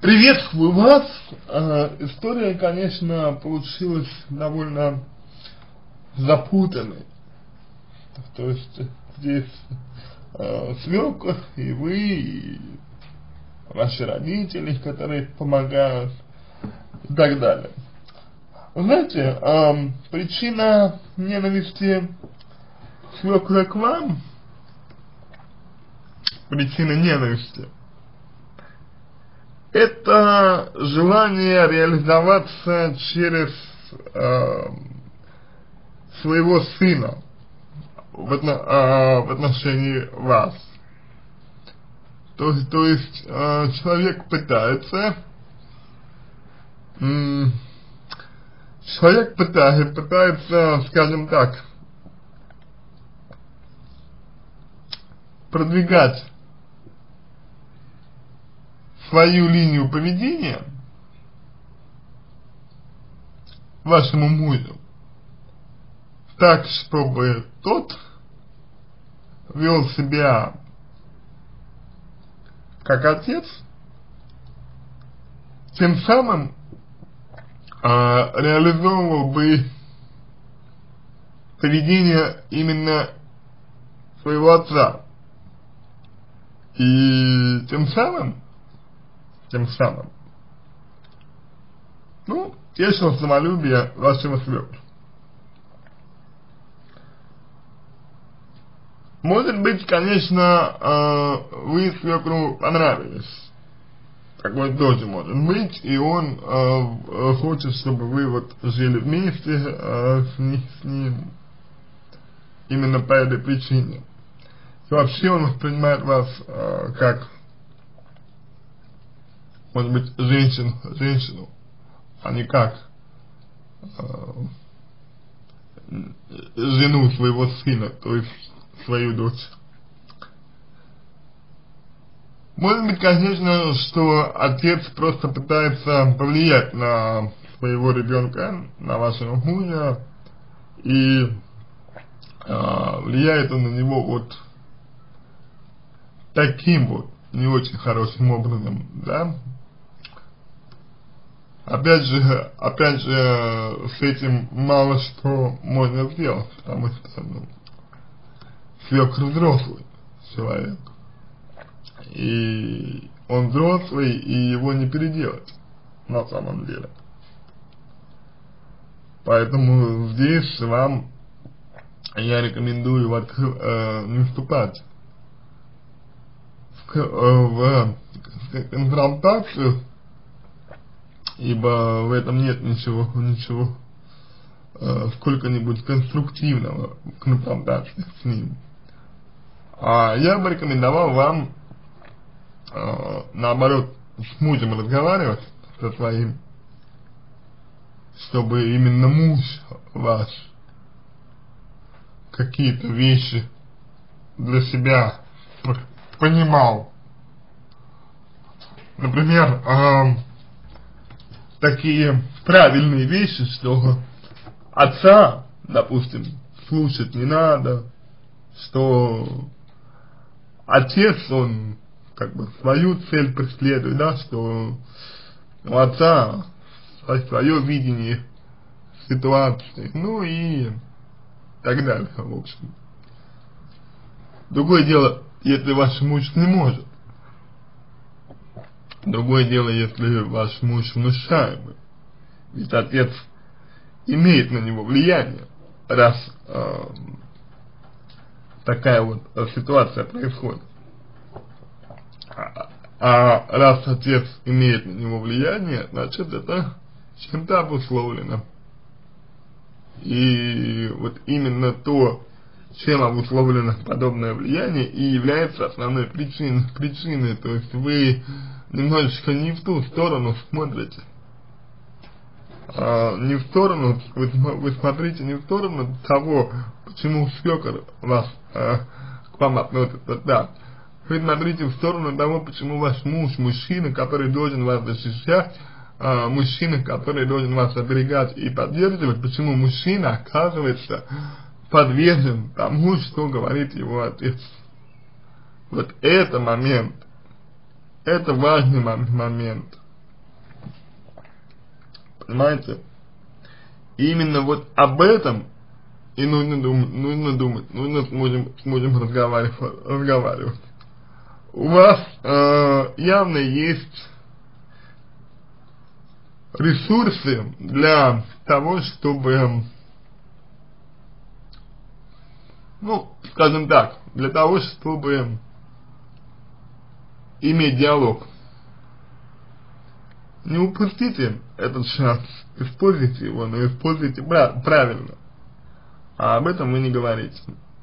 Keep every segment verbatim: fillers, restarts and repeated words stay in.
Приветствую вас. Э, история, конечно, получилась довольно запутанной. То есть здесь э, свекр, и вы, и ваши родители, которые помогают, и так далее. Вы знаете, э, причина ненависти свекра к вам, причина ненависти, это желание реализоваться через э, своего сына в, отно, э, в отношении вас. То, то есть э, человек пытается, м, человек пытается, пытается, скажем так, продвигать свою линию поведения вашему мужу так, чтобы тот вел себя как отец, тем самым э, реализовывал бы поведение именно своего отца, и тем самым тем самым, ну, тешил самолюбие вашего свекра. Может быть, конечно, э, вы свекру понравились, такое тоже может быть, и он э, хочет, чтобы вы вот жили вместе э, с, ним, с ним именно по этой причине. И вообще он воспринимает вас э, как, может быть, женщину, женщину, а не как э, жену своего сына, то есть свою дочь. Может быть, конечно, что отец просто пытается повлиять на своего ребенка, на вашего мужа, и э, влияет он на него вот таким вот не очень хорошим образом, да. Опять же, опять же, с этим мало что можно сделать, потому что, ну, свекр взрослый человек, и он взрослый, и его не переделать, на самом деле. Поэтому здесь вам я рекомендую вот, э, не вступать в, в, в конфронтацию, ибо в этом нет ничего, ничего э, сколько-нибудь конструктивного в конфронтации с ним. А я бы рекомендовал вам, э, наоборот, с мужем разговаривать, со своим, чтобы именно муж ваш какие-то вещи для себя понимал. Например, э, такие правильные вещи, что отца, допустим, слушать не надо, что отец, он как бы свою цель преследует, да, что у отца свое видение ситуации, ну и так далее, в общем. Другое дело, если ваш муж не может. Другое дело, если ваш муж внушаемый, ведь отец имеет на него влияние, раз э, такая вот ситуация происходит. А, а раз отец имеет на него влияние, значит это чем-то обусловлено. И вот именно то, чем обусловлено подобное влияние, и является основной причиной, причиной, то есть вы немножечко не в ту сторону смотрите, а, не в сторону, вы, вы смотрите не в сторону того, почему свекор вас а, к вам относится так, вы смотрите в сторону того, почему ваш муж, мужчина, который должен вас защищать, а, мужчина, который должен вас оберегать и поддерживать, почему мужчина оказывается подвержен тому, что говорит его отец. Вот это момент, это важный момент. понимаете? И именно вот об этом и нужно думать, нужно думать, нужно с мужем, с мужем разговаривать, разговаривать. У вас э, явно есть ресурсы для того, чтобы, ну, скажем так, для того, чтобы иметь диалог. Не упустите этот шанс, используйте его, но используйте правильно, а об этом вы не говорите.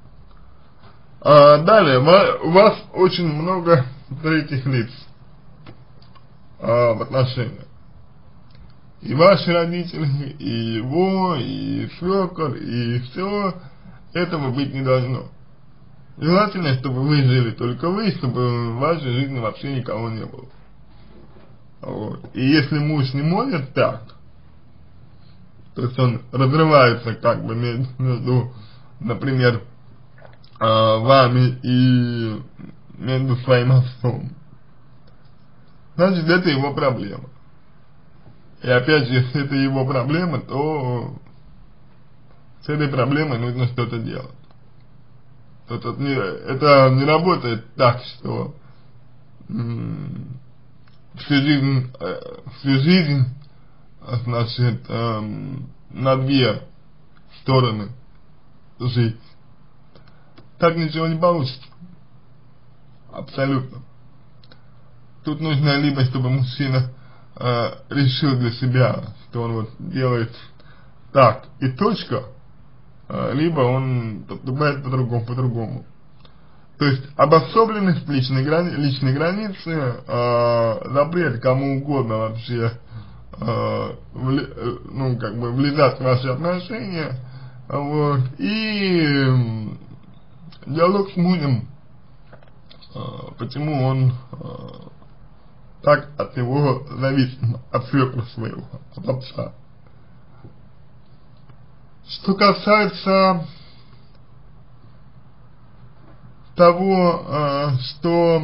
А далее, у вас очень много третьих лиц а, в отношениях. И ваши родители, и его, и свекор, и все, этого быть не должно. Желательно, чтобы вы жили только вы, чтобы в вашей жизни вообще никого не было. Вот. И если муж не может так, то есть он разрывается как бы между, между например, вами и между своим отцом, значит, это его проблема. И опять же, если это его проблема, то с этой проблемой нужно что-то делать. Это не, это не работает так, что м- всю жизнь, э, всю жизнь, значит, э, на две стороны жить. Так ничего не получится. Абсолютно. Тут нужно либо, чтобы мужчина э, решил для себя, что он вот делает так и точка, э, либо он поступает по-другому, по-другому. То есть обособленность личной, грани личной границы, э, запрет кому угодно вообще, э, вли ну, как бы влезать в ваши отношения, вот, и диалог с мужем, э, почему он э, так от него зависит, от свекра своего, от отца. Что касается того, э, что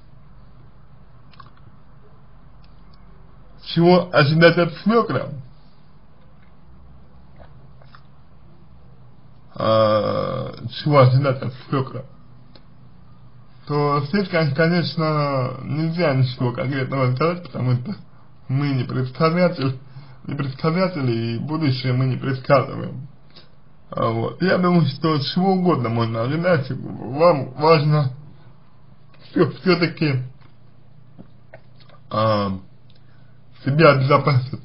чего ожидать от свекра, э, чего ожидать от свекра, то здесь, конечно, нельзя ничего конкретного сказать, потому что мы не предсказатель, не предсказатели, и будущее мы не предсказываем. Вот. Я думаю, что чего угодно можно ожидать, вам важно все-таки а, себя обезопасить.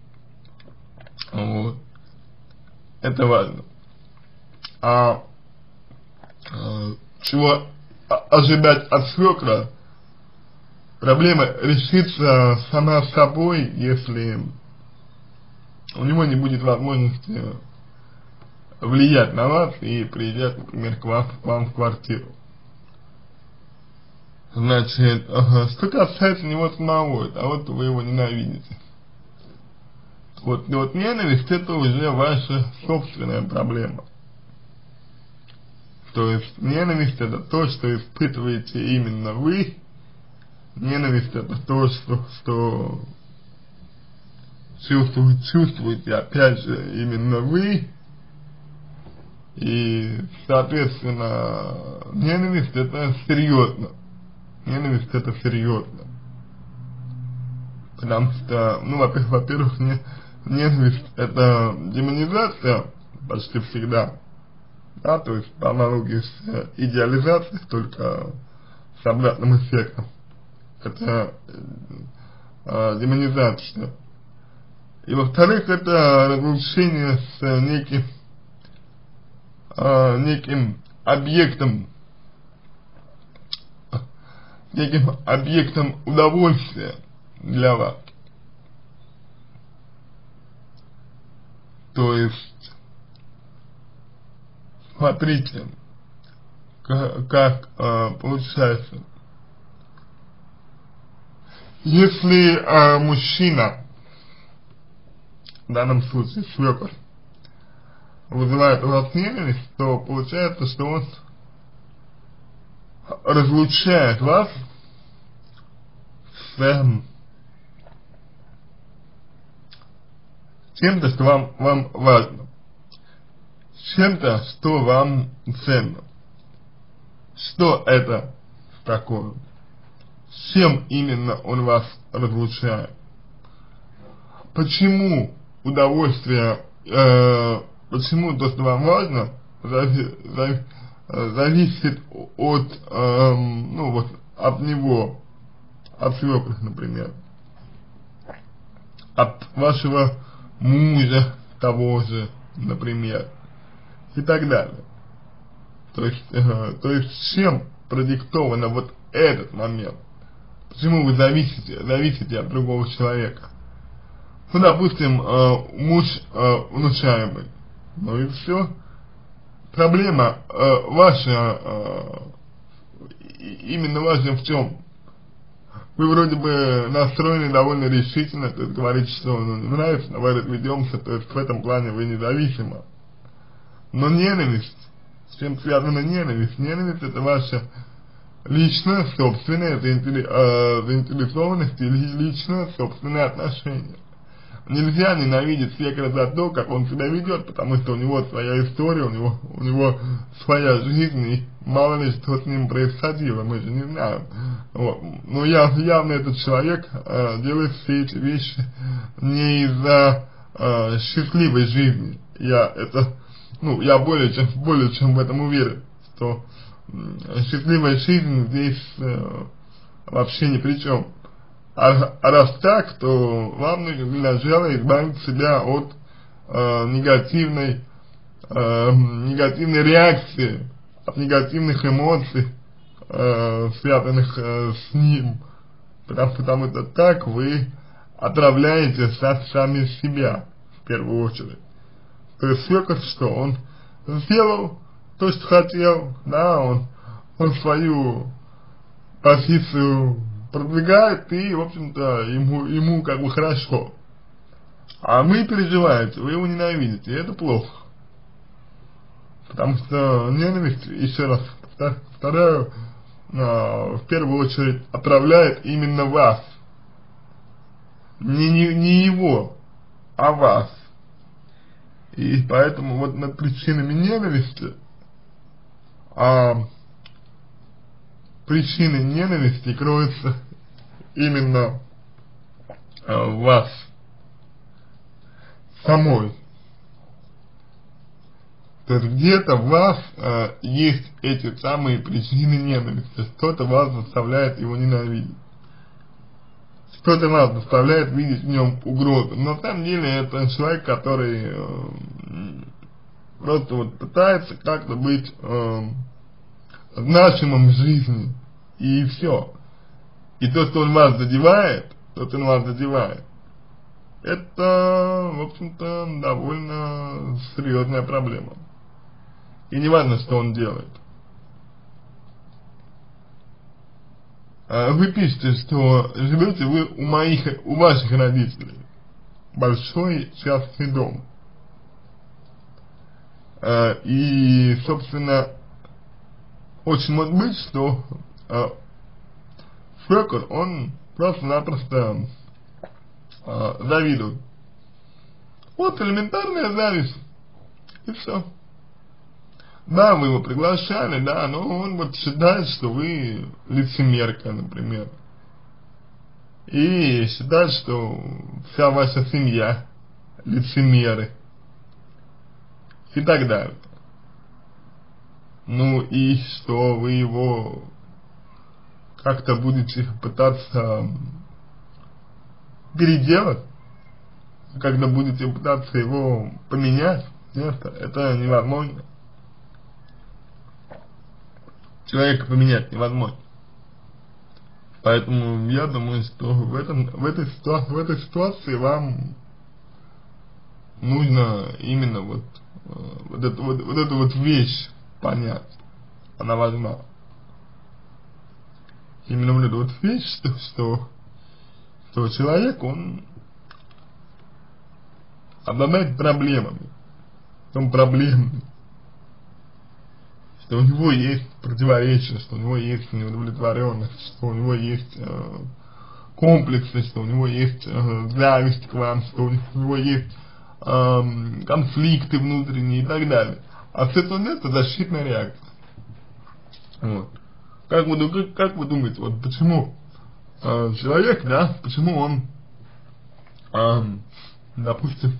Вот. Это важно. А, а чего ожидать от свекра? Проблема решится сама собой, если у него не будет возможности влиять на вас и приезжать, например, к вам, к вам в квартиру. Значит, ага, что касается него самого, а вот вы его ненавидите. Вот, вот ненависть — это уже ваша собственная проблема. То есть ненависть — это то, что испытываете именно вы. Ненависть — это то, что, что чувствуете, чувствуете, опять же, именно вы. И, соответственно, ненависть — это серьезно. Ненависть — это серьезно. Потому что, ну, во-первых, во-первых, не, ненависть — это демонизация почти всегда. Да, то есть по аналогии с идеализацией, только с обратным эффектом. Это э, демонизация. И во-вторых, это разлучение с неким, э, неким объектом, неким объектом удовольствия для вас. То есть, смотрите, как, как э, получается. Если э, мужчина, в данном случае свекор, вызывает у вас ненависть, то получается, что он разлучает вас с, чем-то, что вам, вам важно, чем-то, что вам ценно. Что это такое? С чем именно он вас разлучает? Почему удовольствие, э, почему то, что вам важно, зави, зави, зависит от, э, ну вот, от него, от свекров, например, от вашего мужа того же, например, и так далее. То есть, э, то есть чем продиктовано вот этот момент? Почему вы зависите, зависите от другого человека? Ну, допустим, э, муж э, внушаемый, ну и все. Проблема э, ваша, э, именно ваша в чем? Вы вроде бы настроены довольно решительно, то есть говорите, что ну, не нравится, давай разведемся, то есть в этом плане вы независимы. Но ненависть, с чем связана ненависть? Ненависть — это ваша личная, собственная заинтересованность или личное, собственное отношение. Нельзя ненавидеть свекра за то, как он себя ведет, потому что у него своя история, у него, у него своя жизнь, и мало ли что с ним происходило, мы же не знаем. Вот. Но я, явно этот человек э, делает все эти вещи не из-за э, счастливой жизни. Я это, ну, я более чем, более чем в этом уверен, что э, счастливая жизнь здесь э, вообще ни при чем. А, а раз так, то вам нужно для начала избавить себя от э, негативной, э, негативной реакции, от негативных эмоций, э, связанных э, с ним. Потому, потому что так вы отравляете сами себя, в первую очередь. То есть свекор, что он сделал то, что хотел, да, он, он свою позицию продвигает, и, в общем-то, ему, ему как бы хорошо. А вы переживаете, вы его ненавидите, и это плохо. Потому что ненависть, еще раз повторяю, а, в первую очередь отравляет именно вас. Не, не, не его, а вас. И поэтому вот над причинами ненависти, а причины ненависти кроются именно э, в вас самой. То есть где-то в вас э, есть эти самые причины ненависти, что-то вас заставляет его ненавидеть, что-то вас заставляет видеть в нем угрозу. Но на самом деле это человек, который э, просто вот пытается как-то быть э, значимым в жизни, и все. И то, что он вас задевает, то, что он вас задевает, это, в общем-то, довольно серьезная проблема. И не важно, что он делает. Вы пишете, что живете вы у моих, у ваших родителей. Большой частный дом. И, собственно, очень может быть, что э, свекор, он просто-напросто э, завидует. Вот элементарная зависть. И все. Да, вы его приглашали, да, но он вот считает, что вы лицемерка, например. И считает, что вся ваша семья лицемеры. И так далее. Ну и что вы его как-то будете пытаться переделать, когда будете пытаться его поменять? Нет, это невозможно. Человека поменять невозможно. Поэтому я думаю, что в, этом, в, этой, ситуации, в этой ситуации вам нужно именно вот, вот, эту, вот, вот эту вот вещь понять. Она важна. Именно вот эта вот вещь, что, что, что человек, он обладает проблемами. Он проблемный. Что у него есть противоречия, что у него есть неудовлетворенность, что у него есть э, комплексы, что у него есть э, зависть к вам, что у него есть эм, конфликты внутренние и так далее. А все это это защитная реакция. Вот. Как вы, как, как вы думаете, вот почему э, человек, да, почему он, э, допустим,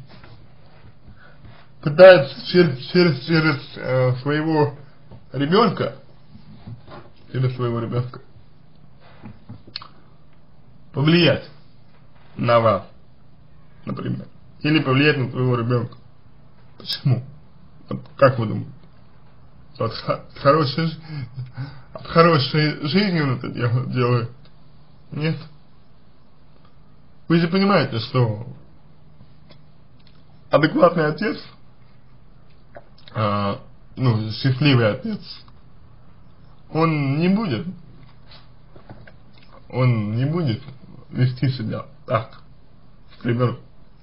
пытается через, через, через э, своего ребенка, через своего ребенка повлиять на вас, например, или повлиять на своего ребенка? Почему? Вот как вы думаете? От, от, хорошей, от хорошей жизни он это делает? Нет? Вы же понимаете, что адекватный отец, а, ну, счастливый отец, он не будет, он не будет вести себя так с ребенком,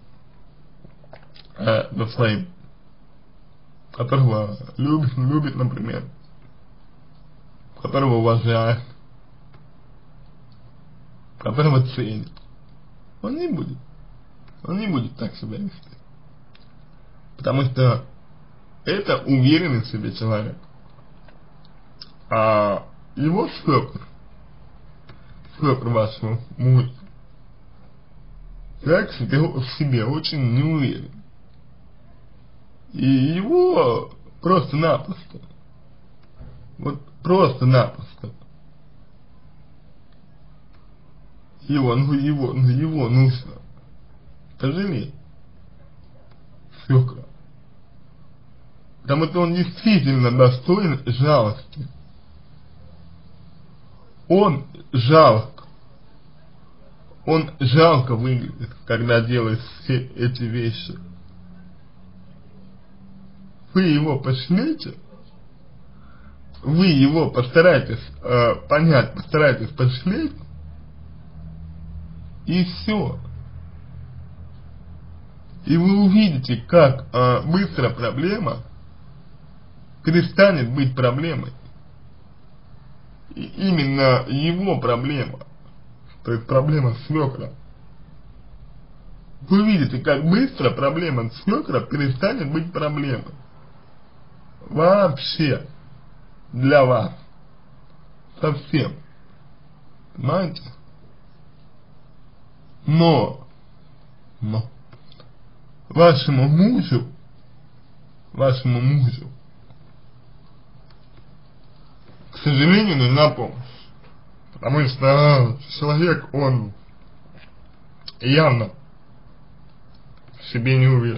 э, над своим, которого любит, любит, например, которого уважает, которого ценит. Он не будет, он не будет так себя вести. Потому что это уверенный в себе человек. А его свекр, свекр вашего мужа, человек в себе, в себе очень не уверен. И его просто-напросто, вот просто-напросто, его, ну его, ну его нужно пожалеть свекра. Потому что он действительно достоин жалости. Он жалок. Он жалко выглядит, когда делает все эти вещи. Вы его пожалеете, вы его постарайтесь э, понять, постарайтесь пожалеть, и все. И вы увидите, как э, быстро проблема перестанет быть проблемой. И именно его проблема, то есть проблема свекра. Вы видите, как быстро проблема свекра перестанет быть проблемой. Вообще. Для вас. Совсем. Понимаете? Но. Но. Вашему мужу. Вашему мужу. К сожалению, нужна помощь. Потому что человек, он явно в себе не уверен.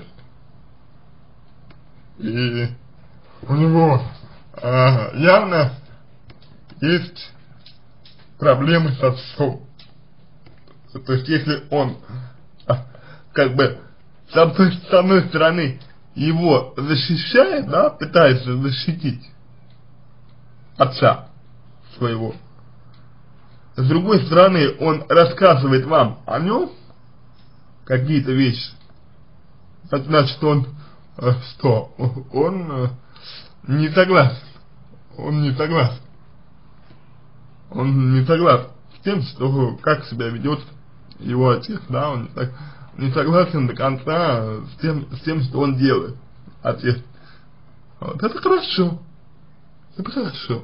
И у него а, явно есть проблемы с отцом. То есть, если он, а, как бы, с одной, с одной стороны, его защищает, да, пытается защитить отца своего, с другой стороны, он рассказывает вам о нем какие-то вещи, значит, он, э, что, он э, не согласен, он не согласен, он не согласен с тем, что, как себя ведет его отец, да, он не, так, не согласен до конца с тем, с тем, что он делает, отец. Вот, это хорошо, это хорошо.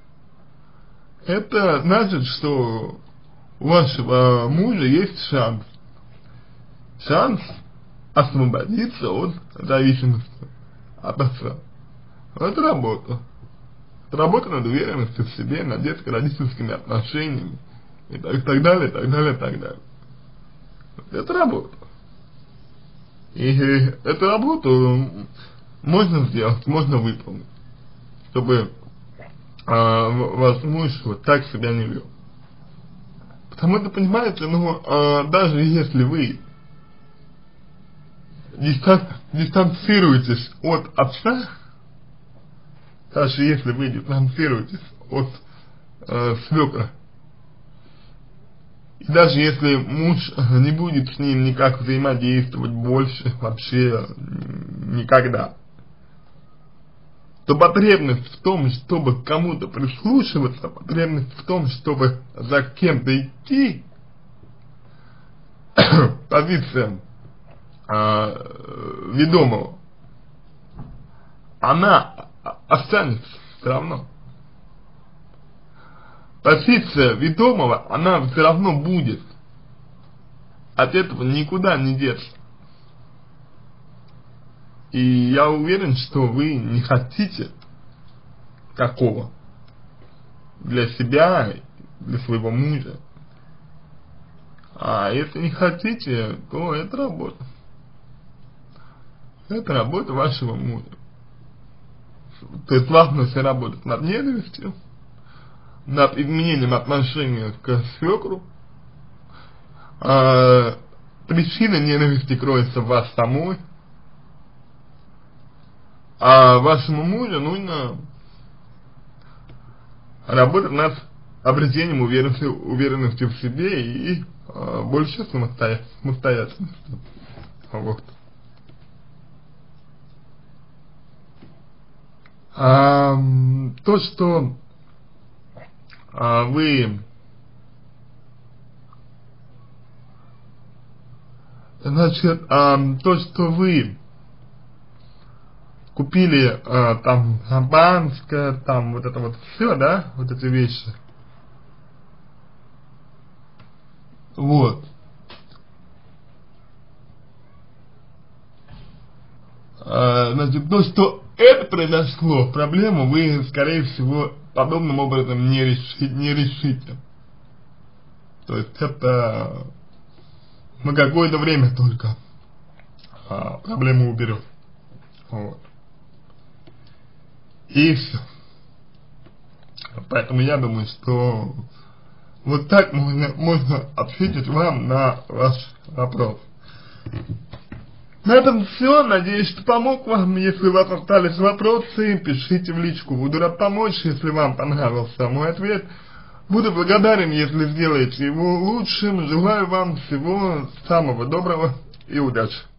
Это значит, что у вашего мужа есть шанс, шанс освободиться от зависимости от отца. Это работа. Это работа над уверенностью в себе, над детско-родительскими отношениями и так, так далее, так далее, так далее. Это работа. И эту работу можно сделать, можно выполнить, чтобы а, ваш муж вот так себя не вел. Потому что, понимаете, ну, а, даже если вы дистан, дистанцируетесь от отца, даже если вы дистанцируетесь от э, свекра, и даже если муж не будет с ним никак взаимодействовать больше, вообще никогда, то потребность в том, чтобы к кому-то прислушиваться, потребность в том, чтобы за кем-то идти, позиция э, ведомого, она останется все равно. Позиция ведомого, она все равно будет. От этого никуда не деться. И я уверен, что вы не хотите такого для себя, для своего мужа. А если не хотите, то это работа. Это работа вашего мужа. То есть важно все работать над ненавистью, над изменением отношения к свекру. А, причина ненависти кроется в вас самой. А вашему мужу нужно работать над обретением уверенности, уверенности в себе и а, больше самостоя, самостоятельности. Вот. А, то, что а, вы значит, а, то, что вы купили а, там шампанское, там вот это вот все, да, вот эти вещи. Вот. А, значит, то, что это произошло, проблему вы, скорее всего, подобным образом не, реши, не решите. То есть это на какое-то время только а, проблему уберет. Вот. И все. Поэтому я думаю, что вот так можно, можно ответить вам на ваш вопрос. На этом все. Надеюсь, что помог вам. Если у вас остались вопросы, пишите в личку. Буду рад помочь, если вам понравился мой ответ. Буду благодарен, если сделаете его лучшим. Желаю вам всего самого доброго и удачи.